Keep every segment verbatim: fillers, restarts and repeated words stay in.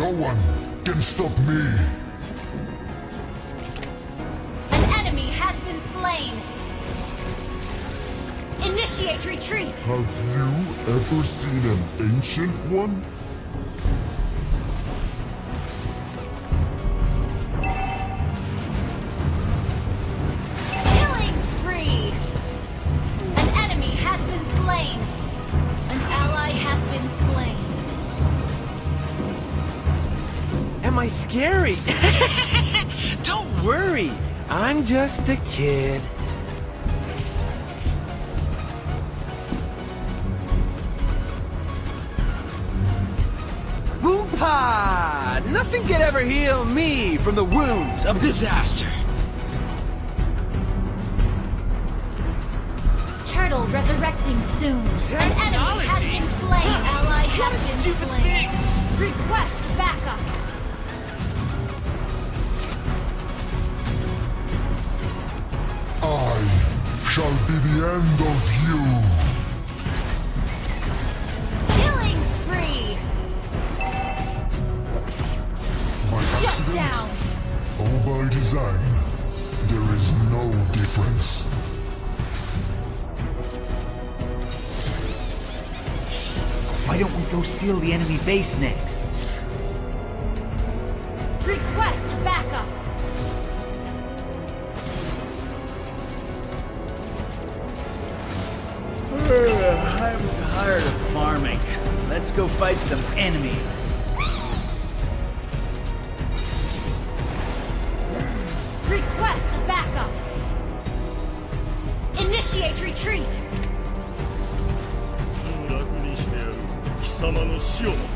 No one can stop me. An enemy has been slain. Initiate retreat. Have you ever seen an ancient one? Killing spree. An enemy has been slain. An ally has been slain. Am I scary? Don't worry. I'm just a kid. Whoop-ha! Nothing can ever heal me from the wounds of disaster. Turtle resurrecting soon. An enemy has been slain. An ally What a has been stupid slain. thing! Request backup. I shall be the end of you. Killing spree. By Shut accident down. or by design, there is no difference. Why don't we go steal the enemy base next? Request backup. I'm tired of farming. Let's go fight some enemies. Request backup. Initiate retreat. 楽にしてやる。貴様の死をもってな。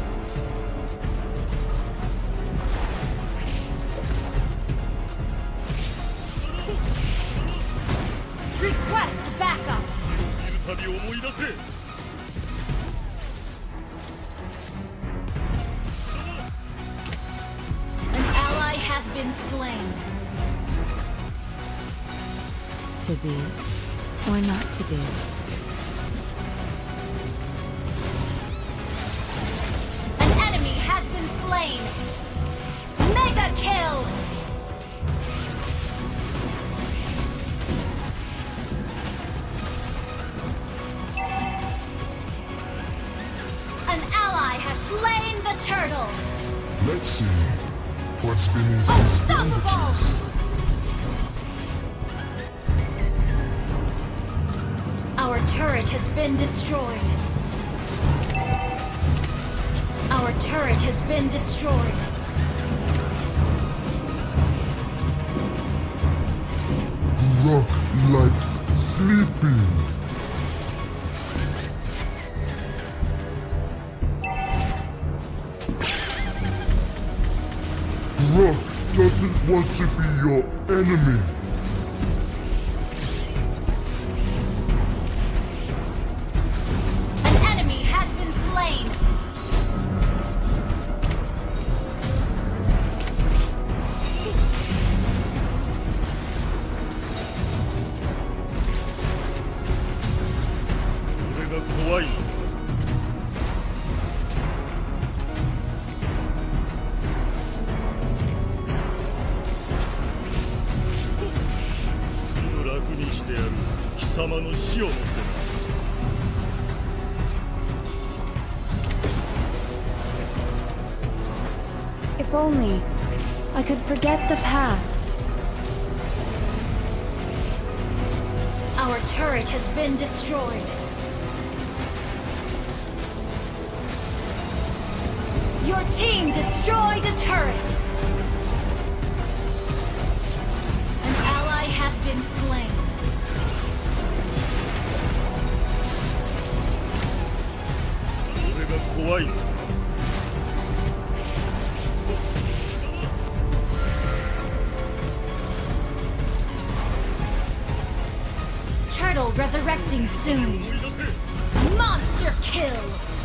Request backup. 見るたび思い出せ。 An ally has been slain. To be or not to be. An enemy has been slain. Mega kill. An ally has slain the turtle. Let's see what's beneath these Unstoppable! bandages. Our turret has been destroyed. Our turret has been destroyed. Rock likes sleeping. Rock doesn't want to be your enemy. An enemy has been slain. 「俺が怖いのか」 楽にしてやる。貴様の死をもってな。 If only I could forget the past. Our turret has been destroyed. Your team destroyed a turret. An ally has been slain. 「俺が怖いのか」 Turtle resurrecting soon. Monster kill.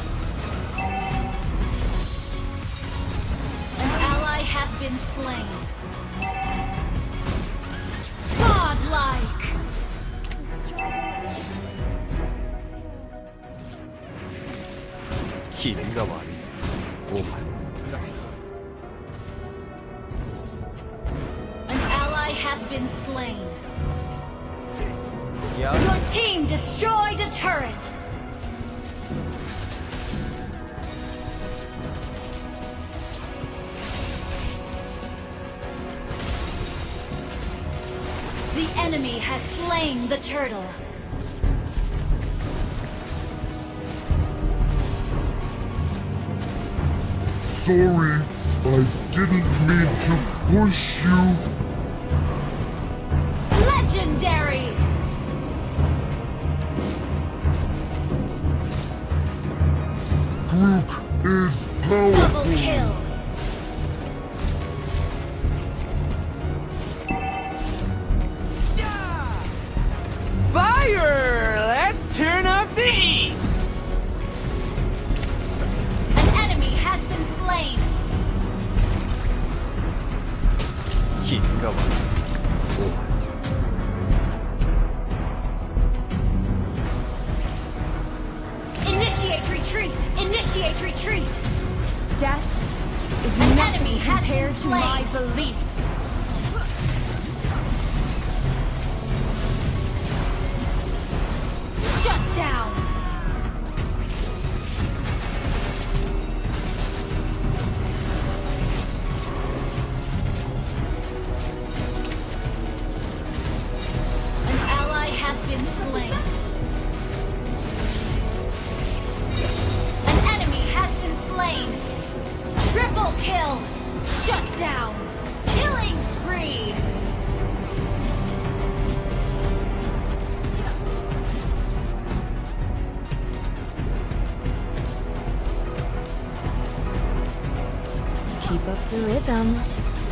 An ally has been slain. Godlike. 機嫌が悪いぜ。お前。 been slain. Yeah. Your team destroyed a turret. The enemy has slain the turtle. Sorry, I didn't mean to push you. Legendary! Grook is powerful. Double kill! Fire! Let's turn up the heat! An enemy has been slain. Initiate retreat! Initiate retreat! Death is An nothing enemy has compared been to my slain. beliefs. Shut down! An ally has been slain. An enemy has been slain. Triple kill! Shut down! Killing spree! Keep up the rhythm.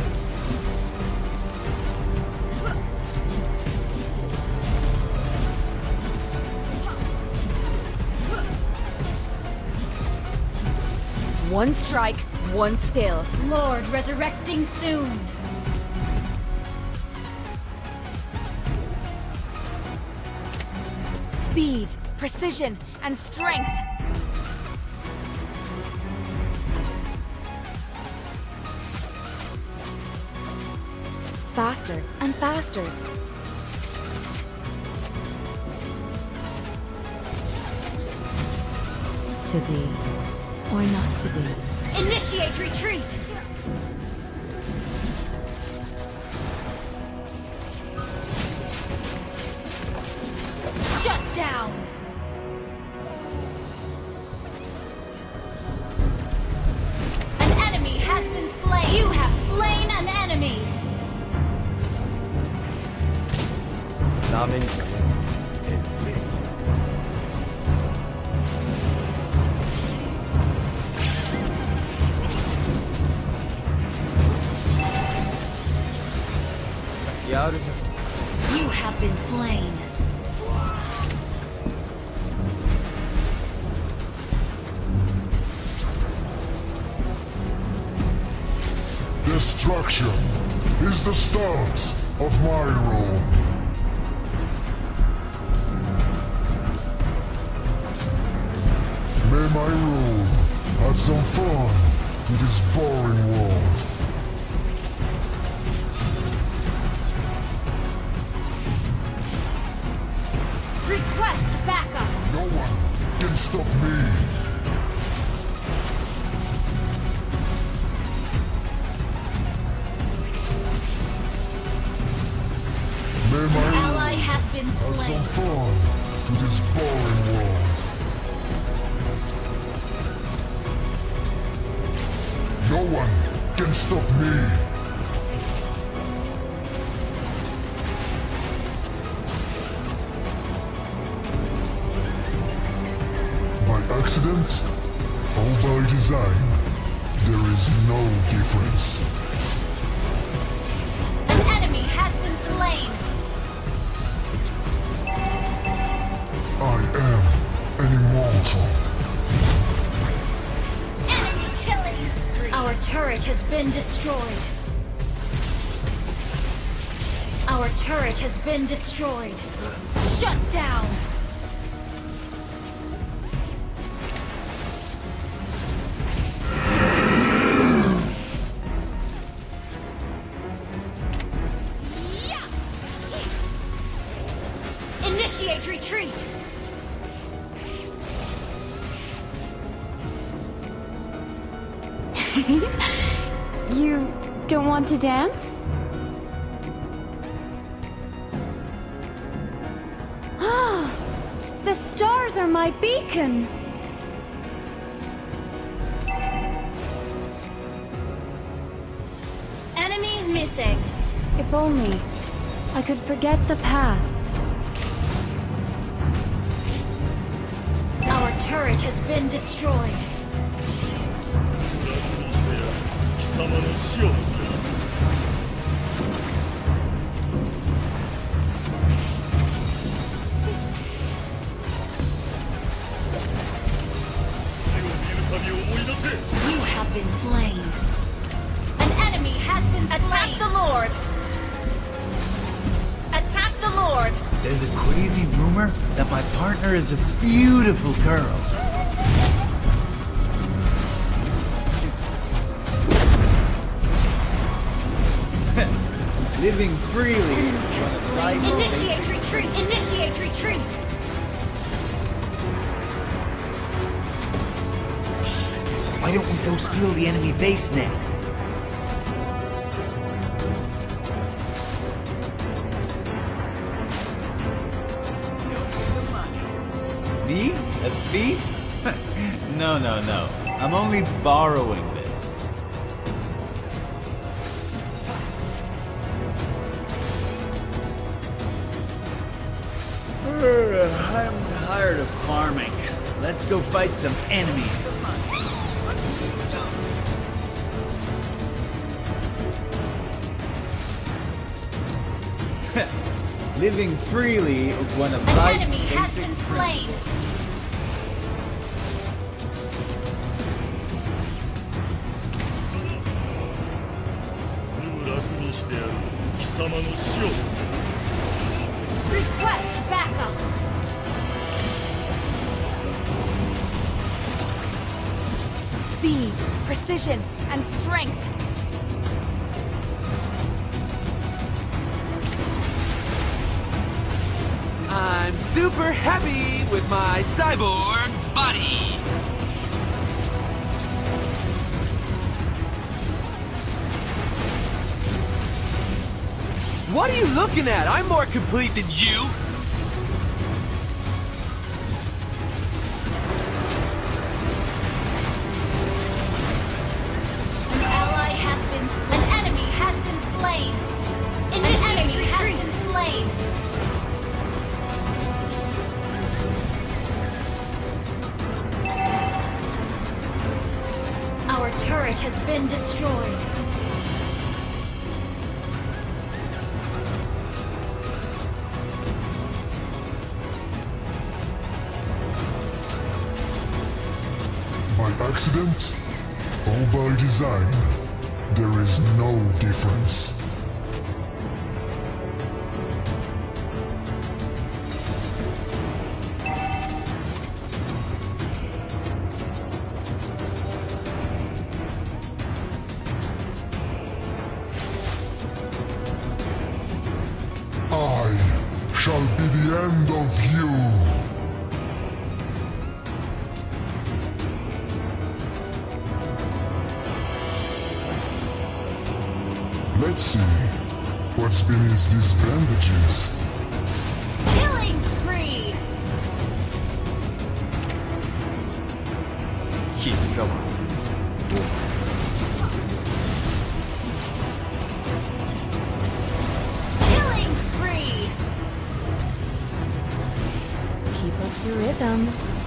One strike, one skill. Lord resurrecting soon. Speed, precision, and strength. Faster and faster. To be or not to be. Initiate retreat! Shut down! An enemy has been slain! You have slain an enemy! You have been slain. Destruction is the start of my role. May my rule add some fun to this boring world. Request backup! No one can stop me. May my An rule ally has been add some slain. fun to this boring world. No one can stop me. By accident or by design, there is no difference. An enemy has been slain. I am an immortal. Enemy killing spree. Our turret has been destroyed. Our turret has been destroyed. Shut down. Yeah. retreat! You don't want to dance? Ah, the stars are my beacon! Enemy missing. If only I could forget the past. Our turret has been destroyed. 楽にしてやる貴様の死をもってな。手を見るたび思い出せ。 You have been slain. An enemy has been slain. Attack the Lord. Attack the Lord. There's a crazy rumor that my partner is a beautiful girl. Living freely. Initiate retreat. Initiate retreat. Why don't we go steal the enemy base next? Me? A thief? No, no, no. I'm only borrowing this. I'm tired of farming. Let's go fight some enemies. Living freely is one of An life's enemy has basic been principles. slain. Request backup. Speed, precision, and strength. I'm super happy with my cyborg body. What are you looking at? I'm more complete than you. An ally has been slain. An enemy has been slain. Initiate retreat. Has been slain. Our turret has been destroyed. By accident or by design, there is no difference. I shall be the end of you. Let's see what's beneath these bandages. Killing spree. Killing spree. Keep up the rhythm.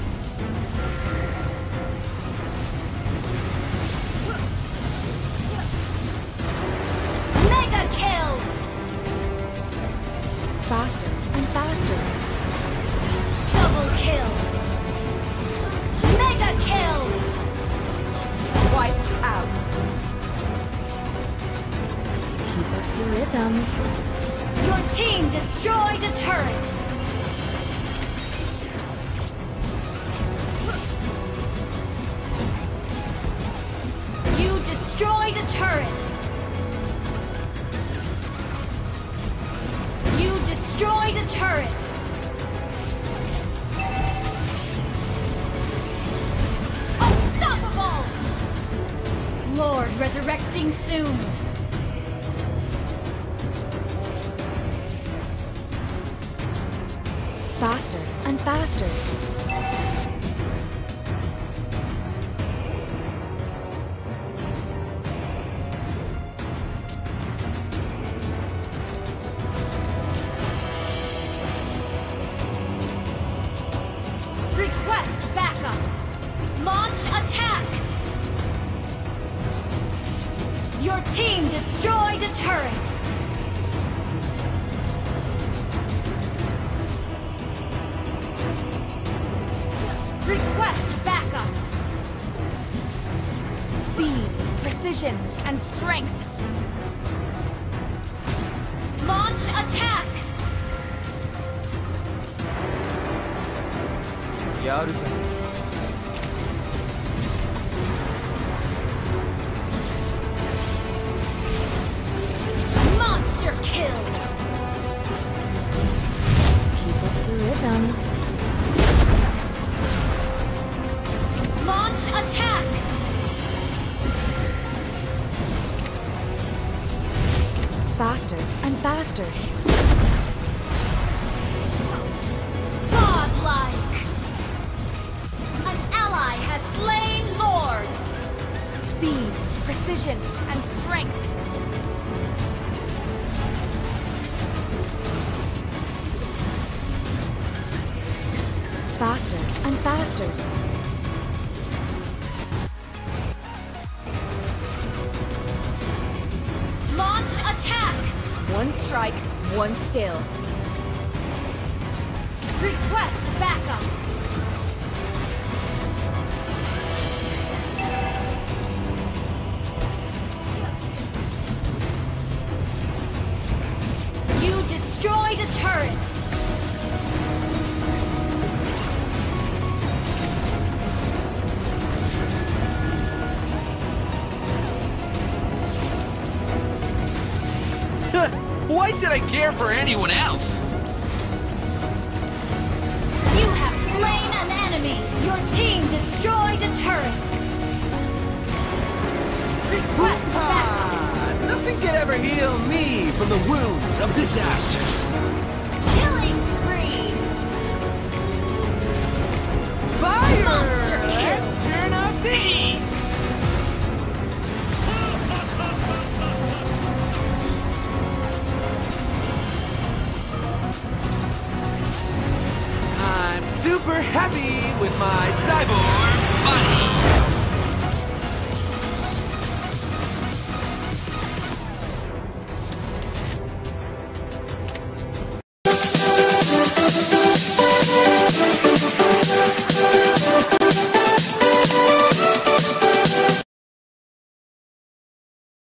Mega kill. Faster and faster. Double kill. Mega kill. Wiped out. Keep up the rhythm. Your team destroyed a turret. Resurrecting soon. Faster and faster. Request backup. Launch attack. Your team destroyed a turret. Request backup. Speed, precision, and strength. Launch attack. やるじゃん。 Monster kill. Keep up the rhythm. Launch attack. Faster and faster. Godlike. An ally has slain Lord. Speed, precision, and strength. Faster and faster. Launch attack. One strike, one skill. Request backup. You destroyed a turret. Why should I care for anyone else? You have slain an enemy. Your team destroyed a turret. Request backup. Ah, nothing can ever heal me from the wounds of disaster. Killing spree. Fire! Monster kill. Turn up the heat! I'm super happy with my cyborg body.